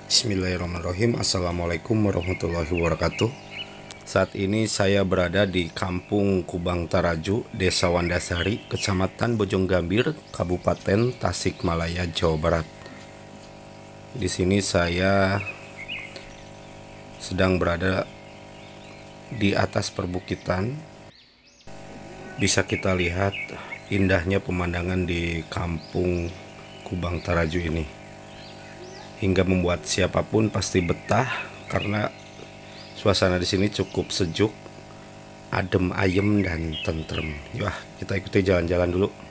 Bismillahirrahmanirrahim. Assalamualaikum warahmatullahi wabarakatuh. Saat ini saya berada di Kampung Kubang Taraju, Desa Wandasari, Kecamatan Bojonggambir, Kabupaten Tasikmalaya, Jawa Barat. Di sini saya sedang berada di atas perbukitan. Bisa kita lihat indahnya pemandangan di Kampung Kubang Taraju ini, hingga membuat siapapun pasti betah karena suasana di sini cukup sejuk, adem ayem dan tentrem. Yah, kita ikuti jalan-jalan dulu.